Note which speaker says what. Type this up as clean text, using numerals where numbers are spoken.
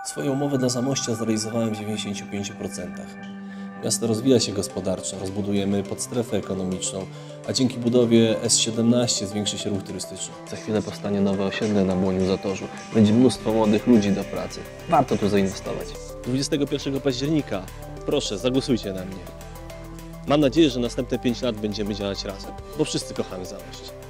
Speaker 1: Swoją umowę dla Zamościa zrealizowałem w 95%. Miasto rozwija się gospodarczo, rozbudujemy podstrefę ekonomiczną, a dzięki budowie S17 zwiększy się ruch turystyczny. Za chwilę powstanie nowe osiedle na Błoniu-Zatorzu. Będzie mnóstwo młodych ludzi do pracy. Warto tu zainwestować. 21 października proszę, zagłosujcie na mnie. Mam nadzieję, że następne 5 lat będziemy działać razem, bo wszyscy kochamy Zamość.